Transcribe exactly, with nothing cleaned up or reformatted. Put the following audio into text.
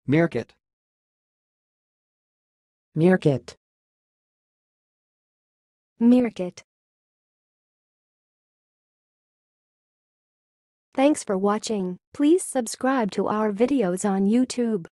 meerkat, meerkat, meerkat. Thanks for watching. Please subscribe to our videos on YouTube.